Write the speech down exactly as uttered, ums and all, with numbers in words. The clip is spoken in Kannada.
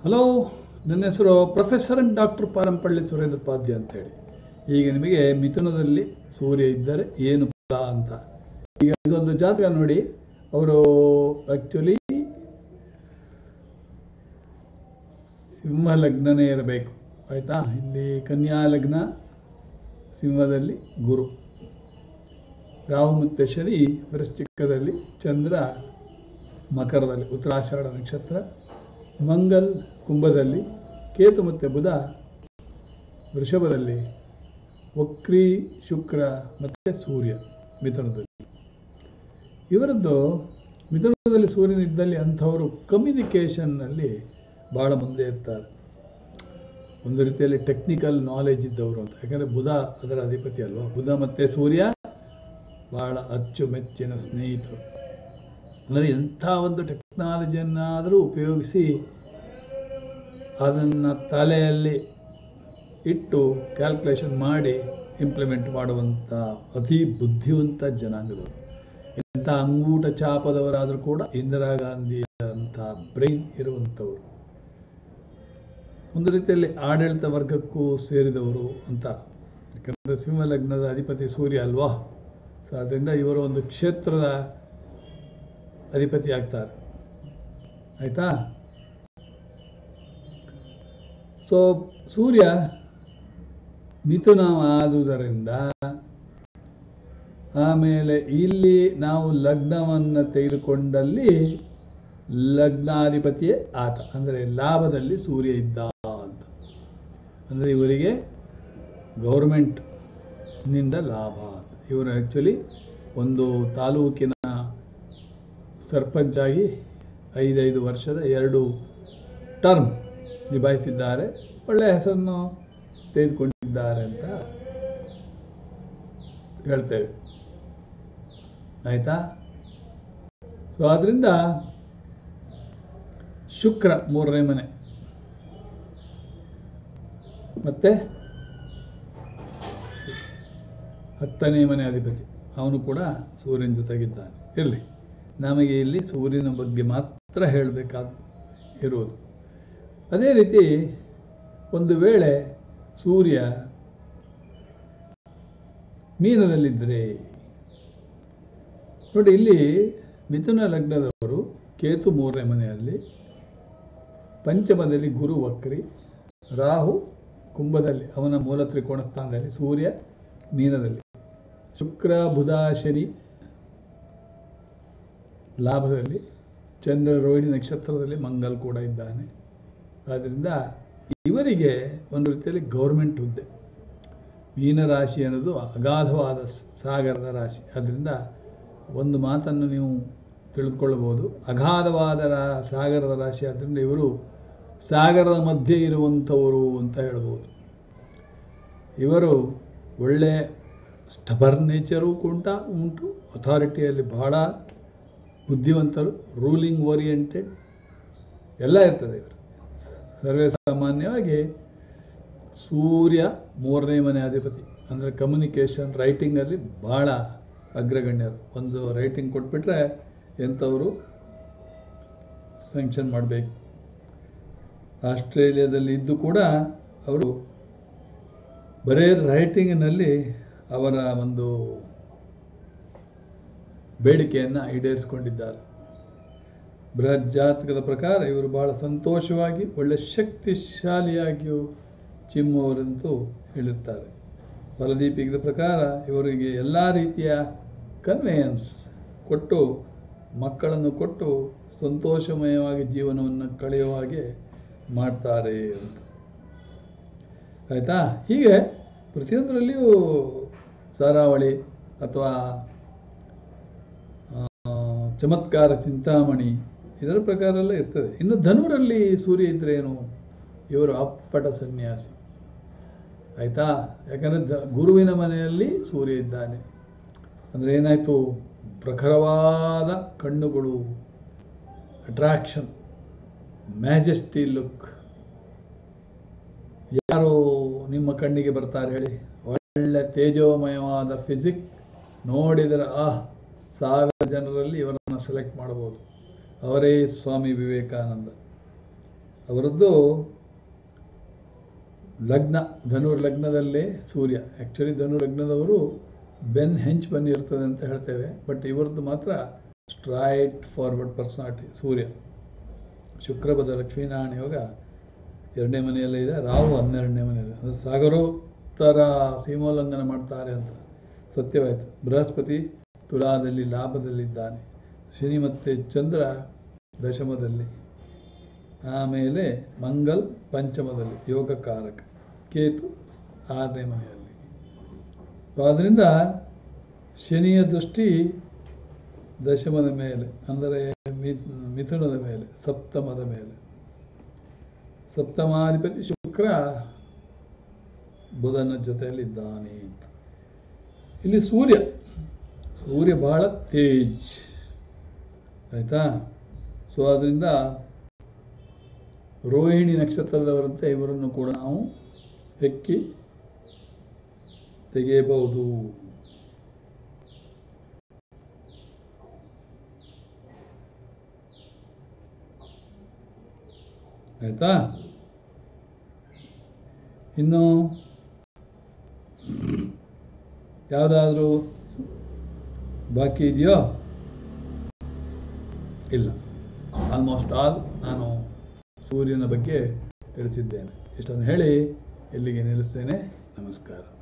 ಹಲೋ, ನನ್ನ ಹೆಸರು professor and doctor Parampalli Surendra Padya ಅಂತೇಳಿ. ಈಗ ನಿಮಗೆ ಮಿಥುನದಲ್ಲಿ ಸೂರ್ಯ ಇದ್ದರೆ ಏನು ಫಲ ಅಂತ. ಈಗ ಇದೊಂದು ಜಾತಕ ನೋಡಿ, ಅವರು ಆ್ಯಕ್ಚುಲಿ ಸಿಂಹ ಲಗ್ನನೇ ಇರಬೇಕು, ಆಯಿತಾ. ಇಲ್ಲಿ ಕನ್ಯಾ ಲಗ್ನ, ಸಿಂಹದಲ್ಲಿ ಗುರು, ರಾಹು ಮತ್ತು ಶನಿ ವೃಶ್ಚಿಕದಲ್ಲಿ, ಚಂದ್ರ ಮಕರದಲ್ಲಿ, ಉತ್ತರಾಷಾಢ ನಕ್ಷತ್ರ, ಮಂಗಲ್ ಕುಂಭದಲ್ಲಿ, ಕೇತು ಮತ್ತು ಬುಧ ವೃಷಭದಲ್ಲಿ, ವಕ್ರಿ ಶುಕ್ರ ಮತ್ತು ಸೂರ್ಯ ಮಿಥುನದಲ್ಲಿ. ಇವರದ್ದು ಮಿಥುನದಲ್ಲಿ ಸೂರ್ಯನಿದ್ದಲ್ಲಿ ಅಂಥವರು ಕಮ್ಯುನಿಕೇಷನ್ನಲ್ಲಿ ಭಾಳ ಮುಂದೆ ಇರ್ತಾರೆ. ಒಂದು ರೀತಿಯಲ್ಲಿ ಟೆಕ್ನಿಕಲ್ ನಾಲೆಜ್ ಇದ್ದವರು ಅಂತ. ಯಾಕಂದರೆ ಬುಧ ಅದರ ಅಧಿಪತಿ ಅಲ್ವಾ. ಬುಧ ಮತ್ತು ಸೂರ್ಯ ಭಾಳ ಅಚ್ಚುಮೆಚ್ಚಿನ ಸ್ನೇಹಿತರು. ಅಂದರೆ ಎಂಥ ಒಂದು ಟೆಕ್ನಾಲಜಿಯನ್ನಾದರೂ ಉಪಯೋಗಿಸಿ ಅದನ್ನು ತಲೆಯಲ್ಲಿ ಇಟ್ಟು ಕ್ಯಾಲ್ಕುಲೇಷನ್ ಮಾಡಿ ಇಂಪ್ಲಿಮೆಂಟ್ ಮಾಡುವಂಥ ಅತಿ ಬುದ್ಧಿವಂತ ಜನಾಂಗದವರು. ಎಂಥ ಅಂಗೂಟ ಚಾಪದವರಾದರೂ ಕೂಡ ಇಂದಿರಾ ಗಾಂಧಿ ಅಂಥ ಬ್ರೈನ್ ಇರುವಂಥವರು, ಒಂದು ರೀತಿಯಲ್ಲಿ ಆಡಳಿತ ವರ್ಗಕ್ಕೂ ಸೇರಿದವರು ಅಂತ. ಯಾಕಂದರೆ ಸಿಂಹ ಲಗ್ನದ ಅಧಿಪತಿ ಸೂರ್ಯ ಅಲ್ವಾ. ಸೊ ಅದರಿಂದ ಇವರು ಒಂದು ಕ್ಷೇತ್ರದ ಅಧಿಪತಿ ಆಗ್ತಾರೆ, ಆಯಿತಾ. ಸೊ ಸೂರ್ಯ ಮಿಥುನ ಆದುದರಿಂದ ಆಮೇಲೆ ಇಲ್ಲಿ ನಾವು ಲಗ್ನವನ್ನು ತೆಗೆದುಕೊಂಡಲ್ಲಿ ಲಗ್ನಾಧಿಪತಿಯೇ ಆತ, ಅಂದರೆ ಲಾಭದಲ್ಲಿ ಸೂರ್ಯ ಇದ್ದ ಅಂತ. ಅಂದರೆ ಇವರಿಗೆ ಗೌರ್ಮೆಂಟ್ನಿಂದ ಲಾಭ. ಇವರು ಆ್ಯಕ್ಚುಲಿ ಒಂದು ತಾಲೂಕಿನ ಸರ್ಪಂಚ್ ಆಗಿ ಐದೈದು ವರ್ಷದ ಎರಡು ಟರ್ಮ್ ನಿಭಾಯಿಸಿದ್ದಾರೆ. ಒಳ್ಳೆಯ ಹೆಸರನ್ನು ತೆಗೆದುಕೊಂಡಿದ್ದಾರೆ ಅಂತ ಹೇಳ್ತೇವೆ, ಆಯಿತಾ. ಸೊ ಆದ್ದರಿಂದ ಶುಕ್ರ ಮೂರನೇ ಮನೆ ಮತ್ತು ಹತ್ತನೇ ಮನೆ ಅಧಿಪತಿ, ಅವನು ಕೂಡ ಸೂರ್ಯನ ಜೊತೆಗಿದ್ದಾನೆ. ಇರಲಿ, ನಮಗೆ ಇಲ್ಲಿ ಸೂರ್ಯನ ಬಗ್ಗೆ ಮಾತ್ರ ಹೇಳಬೇಕಾದ ಇರುವುದು. ಅದೇ ರೀತಿ ಒಂದು ವೇಳೆ ಸೂರ್ಯ ಮೀನದಲ್ಲಿದ್ದರೆ ನೋಡಿ, ಇಲ್ಲಿ ಮಿಥುನ ಲಗ್ನದವರು ಕೇತು ಮೂರನೇ ಮನೆಯಲ್ಲಿ, ಪಂಚಮದಲ್ಲಿ ಗುರು ವಕ್ರಿ, ರಾಹು ಕುಂಭದಲ್ಲಿ ಅವನ ಮೂಲ ತ್ರಿಕೋಣ ಸ್ಥಾನದಲ್ಲಿ, ಸೂರ್ಯ ಮೀನದಲ್ಲಿ, ಶುಕ್ರ ಬುಧ ಶನಿ ಲಾಭದಲ್ಲಿ, ಚಂದ್ರ ರೋಹಿಣಿ ನಕ್ಷತ್ರದಲ್ಲಿ, ಮಂಗಲ್ ಕೂಡ ಇದ್ದಾನೆ. ಆದ್ದರಿಂದ ಇವರಿಗೆ ಒಂದು ರೀತಿಯಲ್ಲಿ ಗೌರ್ಮೆಂಟ್ ಹುದ್ದೆ. ಮೀನರಾಶಿ ಅನ್ನೋದು ಅಗಾಧವಾದ ಸಾಗರದ ರಾಶಿ. ಅದರಿಂದ ಒಂದು ಮಾತನ್ನು ನೀವು ತಿಳಿದುಕೊಳ್ಳಬಹುದು, ಅಗಾಧವಾದ ರಾ ಸಾಗರದ ರಾಶಿ. ಆದ್ದರಿಂದ ಇವರು ಸಾಗರದ ಮಧ್ಯೆ ಇರುವಂಥವರು ಅಂತ ಹೇಳ್ಬೋದು. ಇವರು ಒಳ್ಳೆ ಸ್ಟಬರ್ ನೇಚರು ಕೂಡ ಉಂಟು, ಅಥಾರಿಟಿಯಲ್ಲಿ ಬಹಳ ಬುದ್ಧಿವಂತರು, ರೂಲಿಂಗ್ ಓರಿಯೆಂಟೆಡ್ ಎಲ್ಲ ಇರ್ತದೆ ಇವರು. ಸರ್ವೇ ಸಾಮಾನ್ಯವಾಗಿ ಸೂರ್ಯ ಮೂರನೇ ಮನೆ ಅಧಿಪತಿ, ಅಂದರೆ ಕಮ್ಯುನಿಕೇಷನ್ ರೈಟಿಂಗಲ್ಲಿ ಭಾಳ ಅಗ್ರಗಣ್ಯರು. ಒಂದು ರೈಟಿಂಗ್ ಕೊಟ್ಬಿಟ್ರೆ ಎಂಥವರು ಸ್ಯಾಂಕ್ಷನ್ ಮಾಡಬೇಕು. ಆಸ್ಟ್ರೇಲಿಯಾದಲ್ಲಿ ಇದ್ದು ಕೂಡ ಅವರು ಬರೇ ರೈಟಿಂಗಿನಲ್ಲಿ ಅವರ ಒಂದು ಬೇಡಿಕೆಯನ್ನು ಈಡೇರಿಸಿಕೊಂಡಿದ್ದಾರೆ. ಬೃಹತ್ ಜಾತಕದ ಪ್ರಕಾರ ಇವರು ಬಹಳ ಸಂತೋಷವಾಗಿ ಒಳ್ಳೆ ಶಕ್ತಿಶಾಲಿಯಾಗಿಯೂ ಚಿಮ್ಮುವರೆಂತೂ ಹೇಳಿರ್ತಾರೆ. ಫಲದೀಪಿಕದ ಪ್ರಕಾರ ಇವರಿಗೆ ಎಲ್ಲ ರೀತಿಯ ಕನ್ವೇಯನ್ಸ್ ಕೊಟ್ಟು, ಮಕ್ಕಳನ್ನು ಕೊಟ್ಟು ಸಂತೋಷಮಯವಾಗಿ ಜೀವನವನ್ನು ಕಳೆಯುವ ಹಾಗೆ ಮಾಡ್ತಾರೆ ಅಂತ, ಆಯಿತಾ. ಹೀಗೆ ಪ್ರತಿಯೊಂದರಲ್ಲಿಯೂ ಸಾರಾವಳಿ ಅಥವಾ ಚಮತ್ಕಾರ ಚಿಂತಾಮಣಿ ಇದರ ಪ್ರಕಾರ ಎಲ್ಲ ಇರ್ತದೆ. ಇನ್ನು ಧನುರಲ್ಲಿ ಸೂರ್ಯ ಇದ್ದರೆ ಏನು, ಇವರು ಅಪ್ಪಟ ಸನ್ಯಾಸಿ, ಆಯಿತಾ. ಯಾಕಂದರೆ ದ ಗುರುವಿನ ಮನೆಯಲ್ಲಿ ಸೂರ್ಯ ಇದ್ದಾನೆ. ಅಂದರೆ ಏನಾಯಿತು, ಪ್ರಖರವಾದ ಕಣ್ಣುಗಳು, ಅಟ್ರಾಕ್ಷನ್, ಮ್ಯಾಜೆಸ್ಟಿ ಲುಕ್. ಯಾರು ನಿಮ್ಮ ಕಣ್ಣಿಗೆ ಬರ್ತಾರೆ ಹೇಳಿ? ಒಳ್ಳೆ ತೇಜೋಮಯವಾದ ಫಿಸಿಕ್ ನೋಡಿದರೆ ಆಹ್, ಸಾವಿರ ಜನರಲ್ಲಿ ಇವರನ್ನು ಸೆಲೆಕ್ಟ್ ಮಾಡಬಹುದು. ಅವರೇ ಸ್ವಾಮಿ ವಿವೇಕಾನಂದ. ಅವರದ್ದು ಲಗ್ನ ಧನುರ್ ಲಗ್ನದಲ್ಲೇ ಸೂರ್ಯ. ಆ್ಯಕ್ಚುಲಿ ಧನುರ್ ಲಗ್ನದವರು ಬೆನ್ ಹೆಂಚ್ ಬನ್ನಿ ಇರ್ತದೆ ಅಂತ ಹೇಳ್ತೇವೆ, ಬಟ್ ಇವರದ್ದು ಮಾತ್ರ straightforward personality Surya. Shukra ಬದ ಲಕ್ಷ್ಮೀನಾರಾಯಣ ಯೋಗ ಎರಡನೇ ಮನೆಯಲ್ಲೇ ಇದೆ, ರಾಹು ಹನ್ನೆರಡನೇ ಮನೆಯಲ್ಲಿ, ಅಂದರೆ ಸಾಗರೋತ್ತರ ಸೀಮೋಲ್ಲಂಘನ ಮಾಡ್ತಾರೆ ಅಂತ ಸತ್ಯವಾಯಿತು. ಬೃಹಸ್ಪತಿ ತುಲಾದಲ್ಲಿ ಲಾಭದಲ್ಲಿದ್ದಾನೆ, ಶನಿ ಮತ್ತು ಚಂದ್ರ ದಶಮದಲ್ಲಿ, ಆಮೇಲೆ ಮಂಗಲ್ ಪಂಚಮದಲ್ಲಿ ಯೋಗಕಾರಕ, ಕೇತು ಆರನೇ ಮನೆಯಲ್ಲಿ. ಆದ್ದರಿಂದ ಶನಿಯ ದೃಷ್ಟಿ ದಶಮದ ಮೇಲೆ, ಅಂದರೆ ಮಿಥುನದ ಮೇಲೆ, ಸಪ್ತಮದ ಮೇಲೆ. ಸಪ್ತಮಾಧಿಪತಿ ಶುಕ್ರ ಬುಧನ ಜೊತೆಯಲ್ಲಿದ್ದಾನೆ ಅಂತ. ಇಲ್ಲಿ ಸೂರ್ಯ ಸೂರ್ಯ ಬಹಳ ತೇಜ್ ಆಯಿತಾ. ಸೊ ಅದರಿಂದ ರೋಹಿಣಿ ನಕ್ಷತ್ರದವರಂತೆ ಇವರನ್ನು ಕೂಡ ನಾವು ಹೆಕ್ಕಿ ತೆಗೆಯಬಹುದು. ಆಯ್ತಾ. ಇನ್ನು ಯಾವುದಾದ್ರೂ ಬಾಕಿ ಇದೆಯೋ? ಇಲ್ಲ, ಆಲ್ಮೋಸ್ಟ್ ಆಲ್ ನಾನು ಸೂರ್ಯನ ಬಗ್ಗೆ ತಿಳಿಸಿದ್ದೇನೆ. ಇಷ್ಟನ್ನು ಹೇಳಿ ಇಲ್ಲಿಗೆ ನಿಲ್ಲಿಸ್ತೇನೆ. ನಮಸ್ಕಾರ.